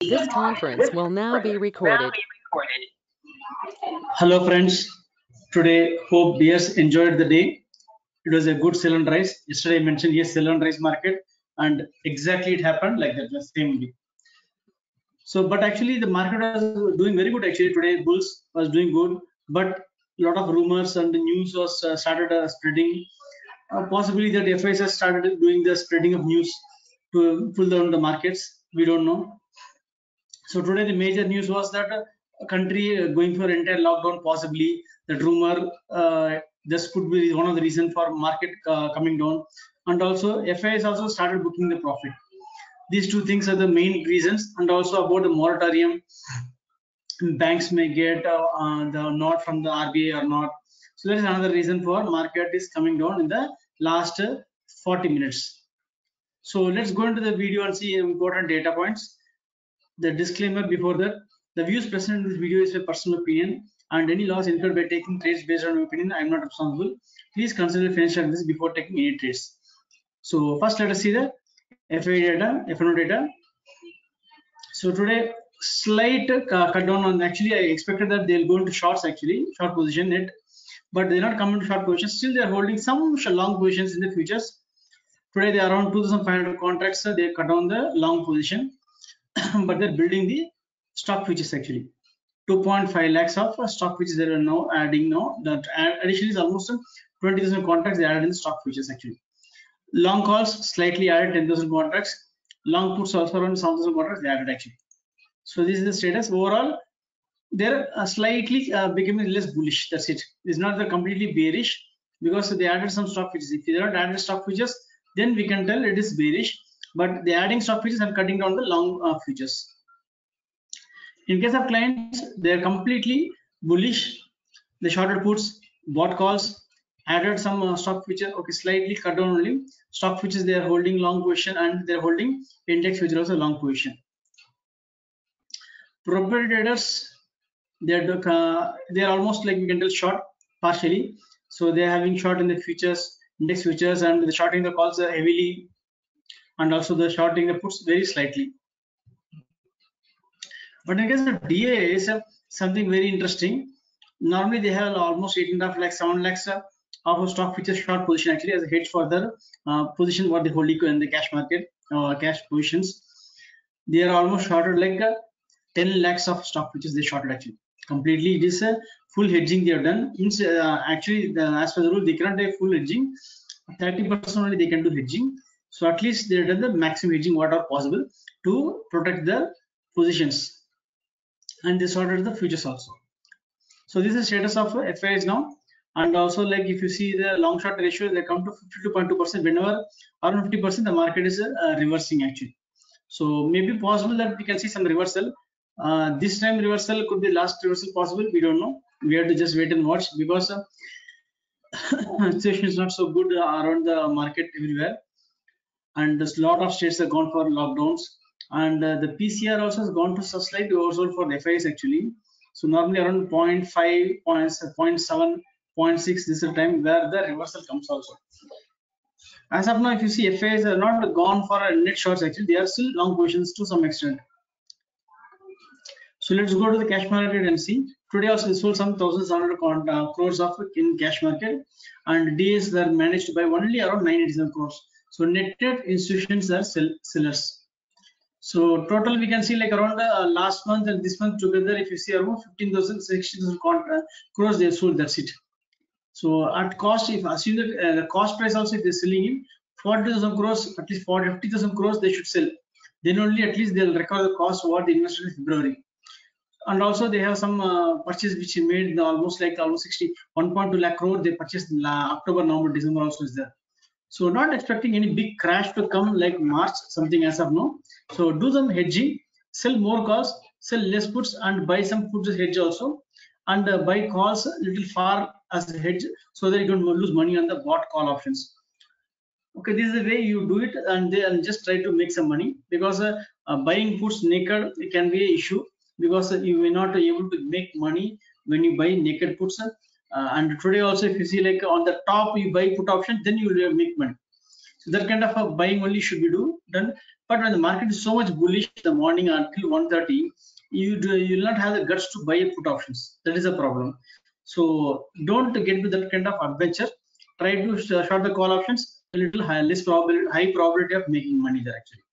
This conference will now be recorded. Hello friends, today hope bears enjoyed the day. It was a good sell and rise. Yesterday I mentioned yes, sell and rise market, and exactly it happened like that, the same way. So, but actually the market was doing very good. Actually today bulls was doing good, but a lot of rumors and the news was started spreading. Possibly that FIs has started doing the spreading of news to pull down the markets. We don't know. So today the major news was that a country going for entire lockdown, possibly that rumor this could be one of the reasons for market coming down, and also FIs also started booking the profit. These two things are the main reasons, and also about the moratorium, banks may get the nod from the RBI or not. So that is another reason for market is coming down in the last 40 minutes. So let's go into the video and see important data points. The disclaimer before that, the views present in this video is a personal opinion, and any loss incurred by taking trades based on my opinion, I am not responsible. Please consider financial analysis before taking any trades. So first let us see the FI data, FNO data. So today slight cut down on, actually I expected that they'll go into shorts, actually short position it, but they're not coming to short positions. Still they're holding some long positions in the futures. Today they are around 2,500 contracts. They cut down the long position. But they're building the stock futures, actually 2.5 lakhs of stock futures they are now adding. Now that addition is almost 20,000 contracts they added in the stock futures. Actually long calls slightly added 10,000 contracts, long puts also around 7,000 contracts they added, actually. So this is the status. Overall they're slightly becoming less bullish. That's it. It's not the completely bearish, because they added some stock futures. If they don't add the stock futures, then we can tell it is bearish, but they're adding stock futures and cutting down the long futures. In case of clients, they're completely bullish. They shorted puts, bought calls, added some stock futures. Okay, slightly cut down only. Stock futures they are holding long position, and they're holding index futures also long position. Proprietary traders, they're almost like we can tell short partially. So they're having short in the futures, index futures, and the shorting the calls heavily, and also the shorting the puts very slightly. But in case of DA is something very interesting. Normally they have almost 8.5 lakhs, 7 lakhs of stock futures short position, actually as a hedge for their position what they hold in the cash market, cash positions. They are almost shorted like 10 lakhs of stock futures they shorted, actually completely. It is a full hedging they have done. Actually as per the rule they cannot do full hedging, 30% only they can do hedging. So at least they have done the maximum hedging what are possible to protect the positions, and they sorted the futures also. So this is the status of FIs now. And also, like if you see the long short ratio, they come to 52.2%. Whenever around 50%, the market is reversing, actually. So maybe possible that we can see some reversal. This time reversal could be last reversal possible. We don't know. We have to just wait and watch, because situation is not so good around the market everywhere, and there's a lot of states have gone for lockdowns, and the PCR also has gone to slight reversal for FIs, actually. So normally around 0.5, 0.7, 0.6, this is the time where the reversal comes also. As of now, if you see, FIs are not gone for a net shorts, actually they are still long positions to some extent. So let's go to the cash market and see. Today also we sold some 1,700 crores of in cash market, and DAs were managed by only around 987 crores. So net institutions are sellers. So total we can see like around last month and this month together, if you see around 15,000, 16,000 crores they sold. That's it. So at cost, if assume that the cost price also, if they're selling in 40,000 crores, at least 50,000 crores they should sell. Then only at least they'll recover the cost what they invested in February. And also they have some purchase which he made almost 1.2 lakh crore they purchased in October, November, December also is there. So not expecting any big crash to come like March something as of now. So do some hedging, sell more calls, sell less puts, and buy some puts as hedge also, and buy calls a little far as a hedge, so that you don't lose money on the bought call options. Okay, this is the way you do it, and just try to make some money, because buying puts naked it can be an issue, because you may not be able to make money when you buy naked puts. And today also, if you see like on the top you buy put option, then you will make money. So that kind of buying only should be done But when the market is so much bullish in the morning until 1:30, you will not have the guts to buy put options. That is a problem. So don't get into that kind of adventure. Try to short the call options. A little high, less probability, high probability of making money there actually.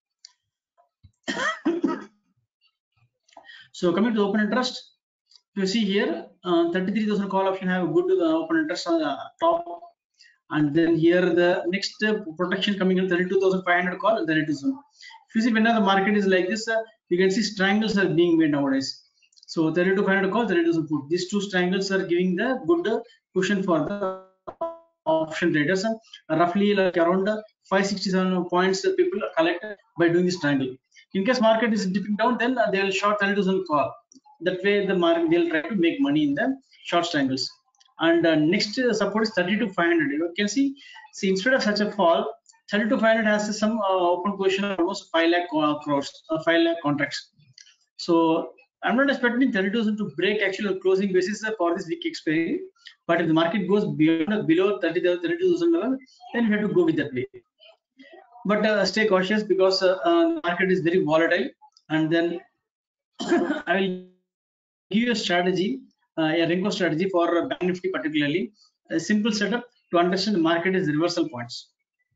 So coming to open interest, you see here 33,000 call option have a good open interest on the top, and then here the next protection coming in 32,500 call and 32,000. If you see when the market is like this, you can see triangles are being made nowadays. So 32,500 call, 32,000 put. These two triangles are giving the good cushion for the option traders. Roughly like around 567 points people collect by doing this triangle. In case market is dipping down, then they will short 32,000 call. That way the market they'll try to make money in the short triangles. And next support is 32,500. You can see instead of such a fall, 32,500 has some open position of almost 5 lakh crores, 5 lakh contracts. So I'm not expecting 32,000 to break actual closing basis for this week expiry. But if the market goes below 32,000 level, then you have to go with that way. But stay cautious because the market is very volatile. And then I will give you a strategy, a Renko strategy for Bank Nifty particularly. A simple setup to understand the market is reversal points.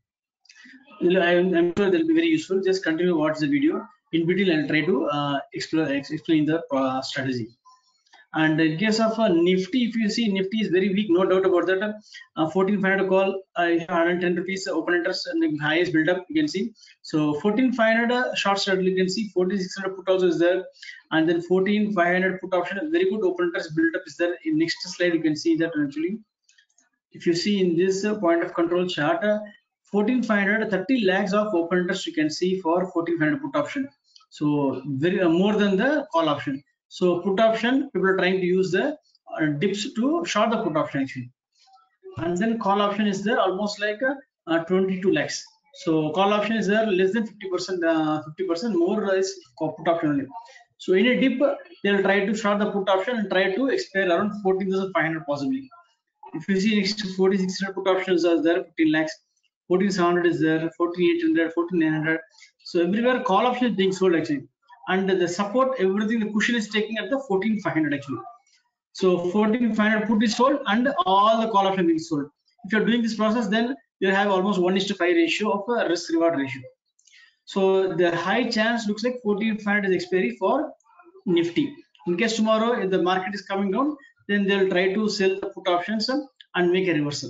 I'm sure they'll be very useful. Just continue watch the video. In between, I'll try to explain the strategy. And in case of Nifty, if you see Nifty is very weak, no doubt about that. 14,500 call, 110 rupees open interest and the highest build up you can see. So 14,500 short strategy you can see, 4,600 put also is there, and then 14,500 put option, very good open interest build up is there. In next slide you can see that actually. If you see in this point of control chart, 14,500 30 lakhs of open interest you can see for 14,500 put option. So very more than the call option. So put option, people are trying to use the dips to short the put option actually. And then call option is there almost like 22 lakhs. So call option is there less than 50%, 50% more is put option only. So in a dip, they'll try to short the put option and try to expire around 14,500 possibly. If you see next 4,600 put options are there, 15 lakhs, 14,700 is there, 14,800, 14,900. So everywhere call option is being sold actually. And the support, everything, the cushion is taking at the 14,500 actually. So 14,500 put is sold and all the call option is sold. If you're doing this process, then you have almost 1:5 ratio of a risk reward ratio. So the high chance looks like 14,500 is expiry for Nifty. In case tomorrow if the market is coming down, then they'll try to sell the put options and make a reversal.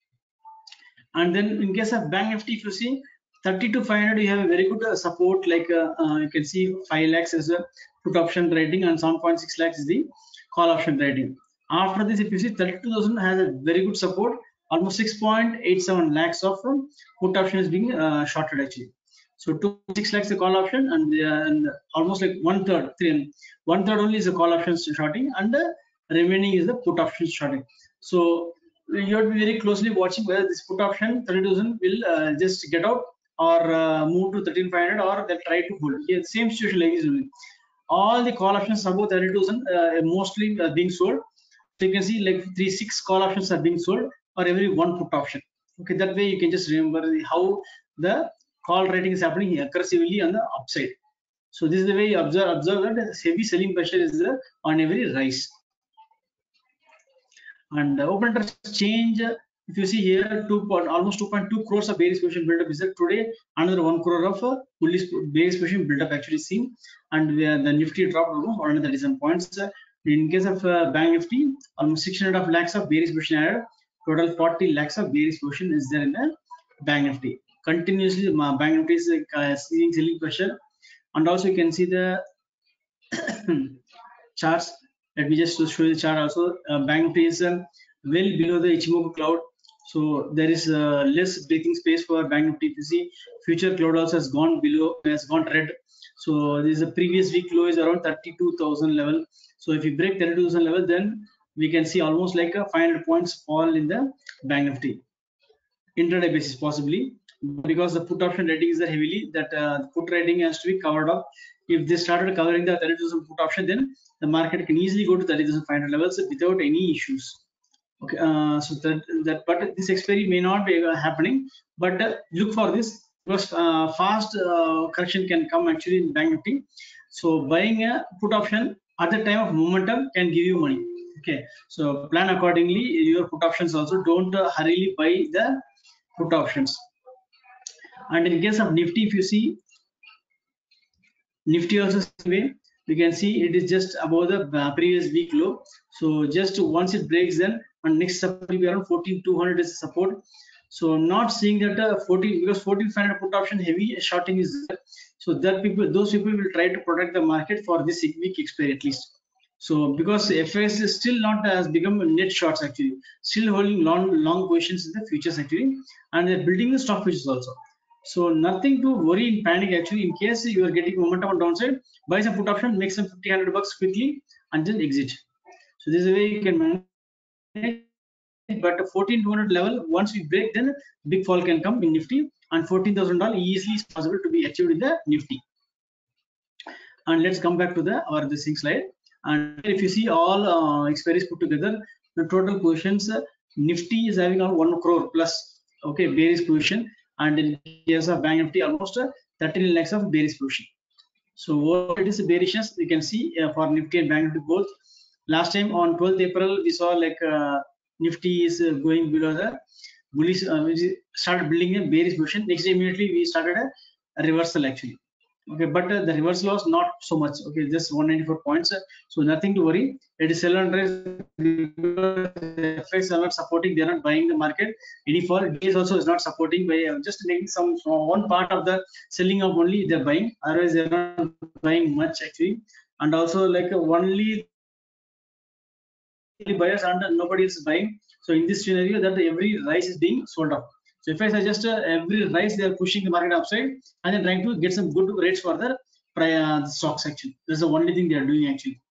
And then in case of Bank Nifty, if you see 30,500, you have a very good support, like you can see 5 lakhs is a put option trading and 7.6 lakhs is the call option trading. After this, if you see 32,000 has a very good support, almost 6.87 lakhs of put option is being shorted actually. So 2.6 lakhs the call option, and almost like one third only is the call option shorting, and the remaining is the put option shorting. So you have to be very closely watching whether this put option 30,000 will just get out or move to 13,500, or they'll try to hold. Here, same situation like this only. All the call options above 30,000 mostly being sold. So you can see like 6 call options are being sold for every one put option. Okay, that way you can just remember how the call rating is happening aggressively on the upside. So this is the way you observe that heavy selling pressure is there on every rise. And open interest change, if you see here, almost 2.2 crores of bearish position build up is there today. Another 1 crore of bullish bearish position build up actually seen, and the Nifty dropped almost 137 points. In case of Bank Nifty, almost 600 lakhs of bearish position added. Total 40 lakhs of bearish position is there in the Bank Nifty. Continuously, Bank Nifty is seeing selling pressure, and also you can see the charts. Let me just show you the chart also. Bank Nifty is well below the Ichimoku cloud, so there is less breathing space for Bank Nifty. If you see, future cloud also has gone below, has gone red. So this is a previous week low is around 32,000 level. So if you break 32,000 level, then we can see almost like a 500 points fall in the Bank Nifty intraday basis possibly, because the put option rating is there heavily, that put rating has to be covered up. If they started covering the 30,000 put option, then the market can easily go to 30,500 levels without any issues. Okay, so but this expiry may not be happening, but look for this. because fast correction can come actually in Bank Nifty. So buying a put option at the time of momentum can give you money. Okay, so plan accordingly your put options also. Don't hurriedly buy the put options. And in case of Nifty, if you see Nifty also same way, we can see it is just above the previous week low. So just once it breaks, then on next support will be around 14,200 is support. So not seeing that 14 because 14,500 put option heavy shorting is there. So that those people will try to protect the market for this week expiry at least. So because FS is still not has become net shorts actually, still holding long positions in the futures actually, and they're building the stock futures also. So nothing to worry in panic actually. In case you are getting momentum on downside, buy some put option, make some 50-100 bucks quickly, and then exit. So this is the way you can manage. But 14,200 level, once we break, then big fall can come in Nifty, and $14,000 easily is possible to be achieved in the Nifty. And let's come back to our this slide. And if you see all expiries put together, the total positions Nifty is having around 1 crore plus. Okay, bearish position, and in case of Bank Nifty, almost 13 lakhs of bearish position. So what it is bearishness, you can see for Nifty and Bank Nifty both. Last time on 12th April, we saw like Nifty is going below the bullish, we started building a bearish position. Next day immediately we started a reversal actually. Okay, but the reversal was not so much. Okay, just 194 points. So nothing to worry. It is sell and rise. FX are not supporting. They are not buying the market. Any fall. DAs also is not supporting by just making some one part of the selling of only they're buying. Otherwise they're not buying much actually. And also like only buyers and nobody is buying. So in this scenario, that every rise is being sold off. So if I suggest every rise, they are pushing the market upside and then trying to get some good rates for the stocks actually. That's the only thing they are doing actually.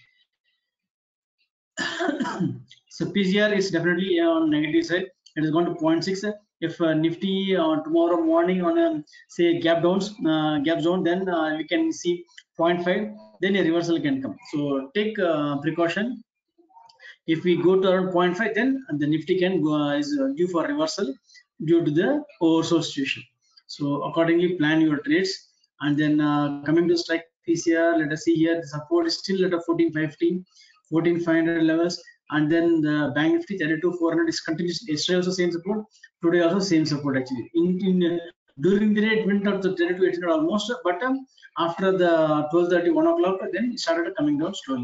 So PGR is definitely on negative side. It has gone to 0.6. If Nifty tomorrow morning on a say gap zone, then we can see 0.5. Then a reversal can come. So take precaution. If we go to around 0.5, then the Nifty can go, is due for reversal due to the oversold situation. So accordingly, plan your trades. And then coming to strike PCR, let us see here the support is still at a 14,550, 14,500 levels. And then the Bank Nifty 32,400 is continuous. Yesterday also same support. Today also same support actually. During the day it went up to 32,800 almost, but after the 12:30, 1 o'clock, then it started coming down slowly.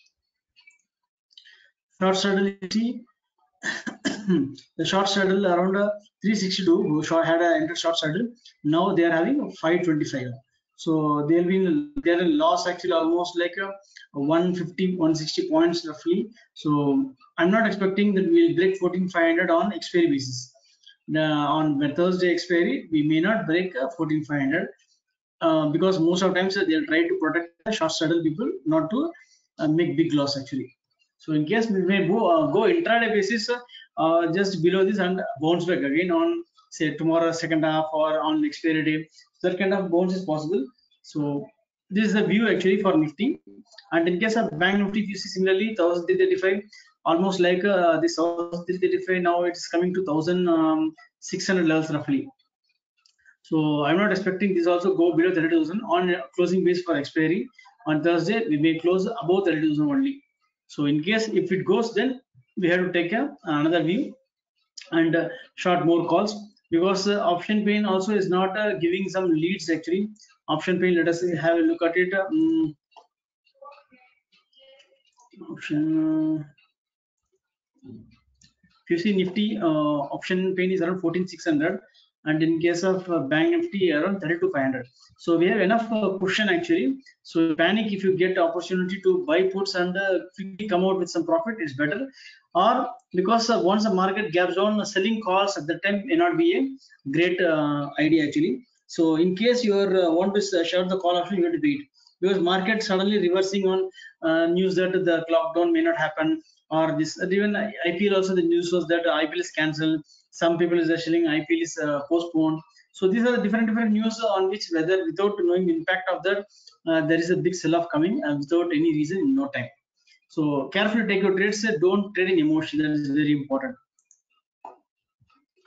Short straddle, you see the short straddle around 362 who had entered short straddle. Now they are having 525. So they'll be they're in loss actually almost like 150, 160 points roughly. So I'm not expecting that we'll break 14,500 on expiry basis. On Thursday expiry, we may not break 14,500 because most of the times they'll try to protect the short straddle people not to make big loss actually. So in case we may go intraday basis just below this and bounce back again on say tomorrow second half or on expiry day. So that kind of bounce is possible. So this is the view actually for Nifty. And in case of Bank Nifty, if you see similarly 1,335, almost like this 1,335 now it's coming to 1,600 levels roughly. So I'm not expecting this also go below 30,000 on closing base for expiry. On Thursday, we may close above 30,000 only. So in case if it goes, then we have to take another view and short more calls because option pain also is not giving some leads actually. Option pain, let us have a look at it. Option. If you see Nifty, option pain is around 14,600, and in case of Bank Nifty around 32,500. So we have enough cushion actually. So panic if you get opportunity to buy puts and quickly come out with some profit, it's better. Or because once the market gaps down, selling calls at that time may not be a great idea actually. So in case you want to short the call option, you have to wait because market suddenly reversing on news that the lockdown may not happen, or this even IPL also the news was that IPL is cancelled. Some people is saying IPL is postponed. So these are the different news on which whether without knowing the impact of that there is a big sell-off coming without any reason in no time. So carefully take your trades. Don't trade in emotion. That is very important.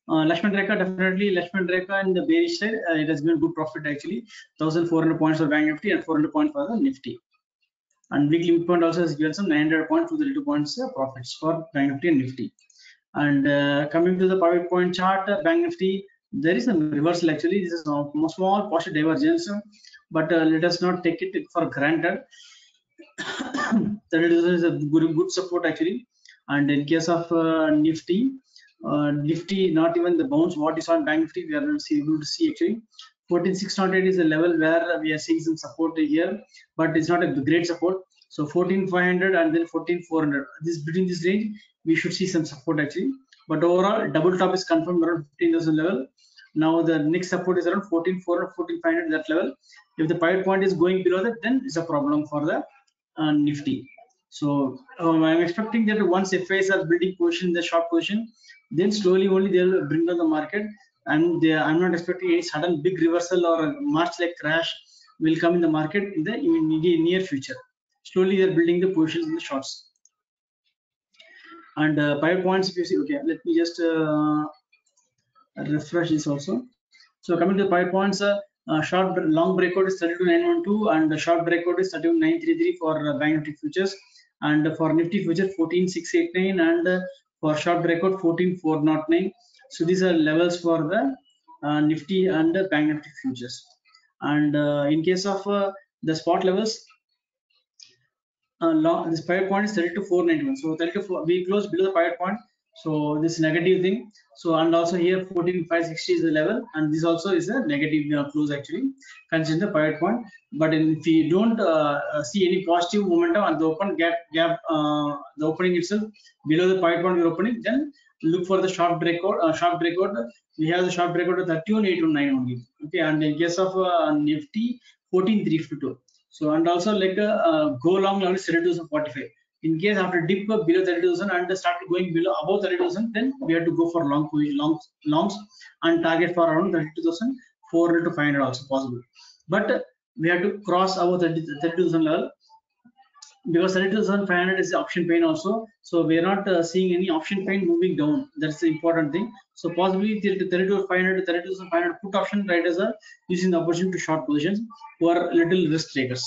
Lakshman Rekha, definitely Lakshman Rekha in the bearish side, it has given good profit actually. 1,400 points for Bank Nifty and 400 points for the Nifty. And weekly midpoint also has given some 900 points, 232 points profits for Bank Nifty and Nifty. And coming to the 5-point chart, Bank Nifty, there is a reversal actually. This is a small positive divergence, but let us not take it for granted. That is a good support actually. And in case of Nifty, Nifty not even the bounce what is on Bank Nifty, we are not able to see actually. 14,608 is a level where we are seeing some support here, but it's not a great support. So 14,500 and then 14,400. This between this range, we should see some support actually. But overall, double top is confirmed around 15,000 level. Now the next support is around 14,400, 14,500 that level. If the pivot point is going below that, then it's a problem for the Nifty. So I'm expecting that once FIs are building position in the short position, then slowly only they'll bring down the market. And I'm not expecting any sudden big reversal or a March-like crash will come in the market in the near future. Slowly they're building the positions in the shorts. And pivot points, if you see, okay, let me just refresh this also. So coming to the pivot points, long breakout is 32,912 and the short breakout is 31,933 for Bank Nifty futures, and for Nifty future 14,689 and for short breakout 14,409. So these are levels for the Nifty and Bank Nifty futures. And in case of the spot levels, this pivot point is 32,491. So 32, we closed below the pivot point. So this negative thing. So and also here 14,560 is the level, and this also is a negative close actually, considering the pivot point. But if we don't see any positive momentum and the open gap, the opening itself below the pivot point we're opening, then look for the sharp breakout. We have the sharp breakout of 31,829 only. Okay, and in case of Nifty 14,352. So and also like go long level is 32,045. In case after dip below 30,000 and start going below above 30,000, then we have to go for longs and target for around 32,400 to 500 also possible. But we have to cross our 30,000 level, because 32,500 is the option pain also. So we are not seeing any option pain moving down. That's the important thing. So possibly 32,500 to 32,500 put option traders are using the opportunity to short positions who are little risk takers.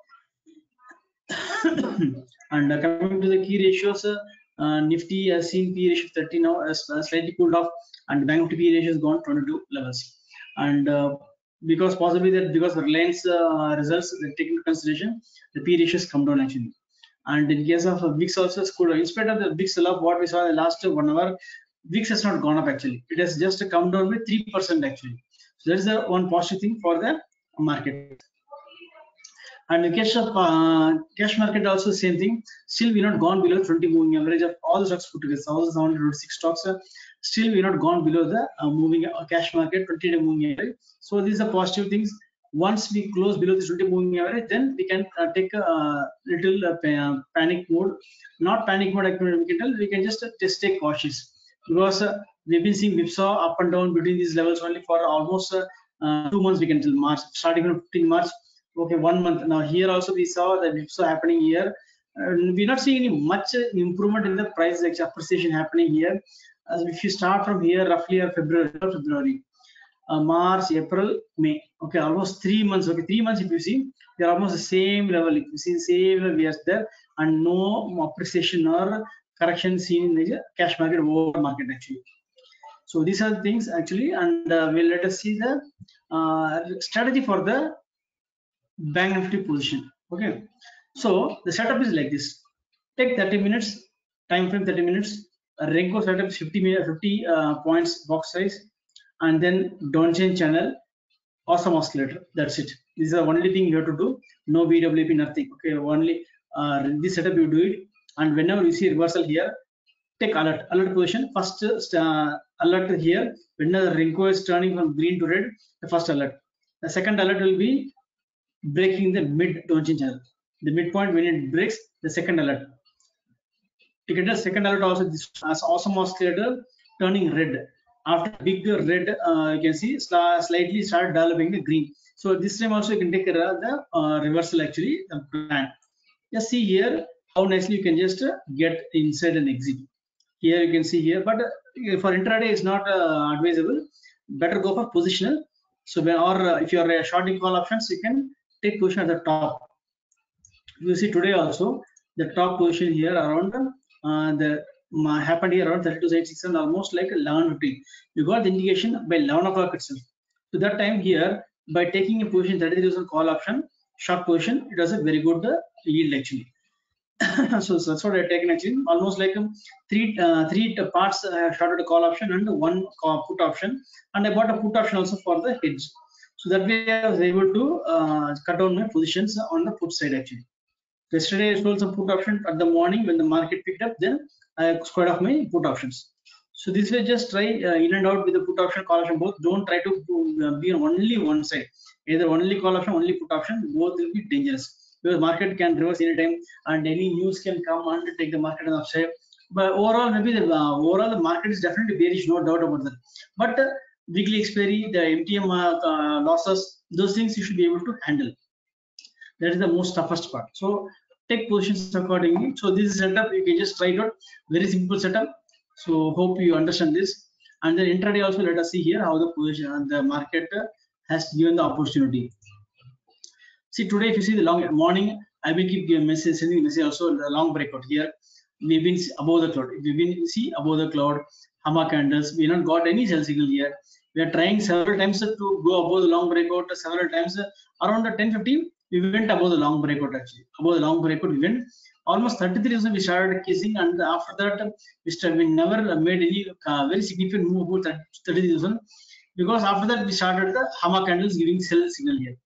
And coming to the key ratios, Nifty has seen P ratio 30 now, as slightly cooled off, and Bank Nifty P ratio has gone 22 levels. And because possibly that because Reliance results they take into consideration, the P ratios come down actually. And in case of VIX also is cooled. In spite of the big sell-off what we saw in the last 1 hour, VIX has not gone up actually. It has just come down by 3% actually. So that is the one positive thing for the market. And in case of cash market also same thing. Still we not gone below 20 moving average of all the stocks put together. 1,706 stocks. Still we not gone below the moving cash market 20-day moving average. So these are positive things. Once we close below the 20 moving average, then we can take a little panic mode. Not panic mode, we can just stay cautious, because we've been seeing whipsaw up and down between these levels only for almost 2 months. We can till March, starting from 15 March. Okay, 1 month. Now here also we saw the whipsaw happening here. We're not seeing any much improvement in the price appreciation happening here. If you start from here, roughly February, March, April, May. Okay, almost 3 months. Okay, 3 months. If you see, they're almost the same level. If you see, same level we are there, and no appreciation or correction seen in the cash market over market actually. So these are the things actually, and we'll let us see the strategy for the Bank Nifty position. Okay, so the setup is like this. Take 30 minutes time frame, 30 minutes. Renko setup is 50 points box size, and then downchain channel, awesome oscillator. That's it. This is the only thing you have to do. No BWP, nothing. Okay, only this setup you do it. And whenever you see reversal here, take alert position. First alert here. Whenever the Renko is turning from green to red, the first alert. The second alert will be breaking the mid downchain channel. The midpoint when it breaks, the second alert. You get the second alert also. This as awesome oscillator turning red. After big red, you can see slightly start developing the green. So this time also you can take the reversal actually, the plan. Just see here how nicely you can just get inside and exit. Here you can see here, but for intraday it's not advisable. Better go for positional. So when, or if you are shorting call options, you can take position at the top. You see today also the top position here around the happened here around 32.86 almost like 11:15. You got the indication by 11 o'clock itself. So that time here, by taking a position 33,000 call option short position, it was a very good yield actually. So that's what I taken actually, almost like three parts. I have shorted a call option and one put option, and I bought a put option also for the hedge. So that way I was able to cut down my positions on the put side actually. Yesterday I sold some put option at the morning when the market picked up, then I squared off my put options. So this way just try in and out with the put option, call option both. Don't try to be on only one side, either only call option, only put option, both will be dangerous because market can reverse anytime and any news can come and take the market on the upside. But overall, maybe the overall the market is definitely bearish, no doubt about that. But weekly expiry, the MTM losses, those things you should be able to handle. That is the most toughest part. So take positions accordingly. So this is setup, you can just try it out. Very simple setup. So hope you understand this. And then intraday also, let us see here how the position and the market has given the opportunity. See today, if you see the long morning, I will keep giving message, sending message also the long breakout here. We've been above the cloud. We've been see above the cloud, Hama candles. We not got any sell signal here. We are trying several times to go above the long breakout. Several times around the 10:15, we went above the long breakout actually. Above the long breakout, we went almost 33,000. We started kissing, and after that, we never made any very significant move about 30,000 because after that we started the Hama candles giving sell signal here.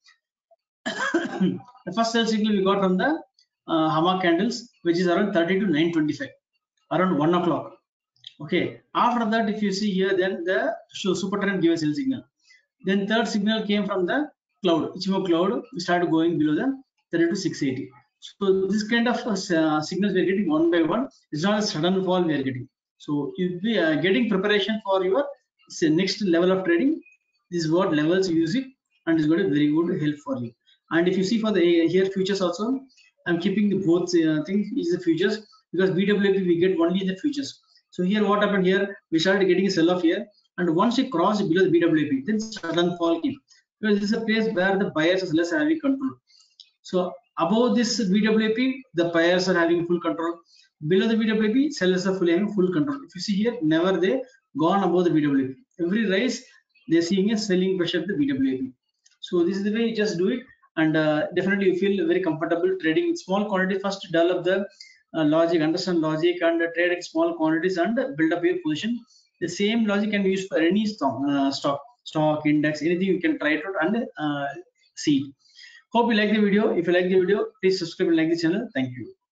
The first sell signal we got from the Hama candles, which is around 30 to 925, around 1 o'clock. Okay. After that, if you see here, then the super trend gave a sell signal. Then third signal came from the cloud, Ichimoku cloud. We started going below the 30 to 680. So this kind of signals we are getting one by one. It's not a sudden fall we are getting. So you'll be getting preparation for your next level of trading. This is what levels you use it, and it's got a very good help for you. And if you see for the here futures also, I'm keeping the both things is the futures because BWP we get only the futures. So here what happened here, we started getting a sell off here, and once we cross below the BWP, then sudden fall came because this is a place where the buyers is less having control. So above this BWP, the buyers are having full control. Below the BWP, sellers are fully having full control. If you see here, never they gone above the BWP. Every rise, they're seeing a selling pressure at the BWP. So this is the way you just do it, and definitely you feel very comfortable trading small quantity. First develop the logic, understand logic, and trade in small quantities and build up your position. The same logic can be used for any stock index, anything you can try it out and see. Hope you like the video. If you like the video, please subscribe and like the channel. Thank you.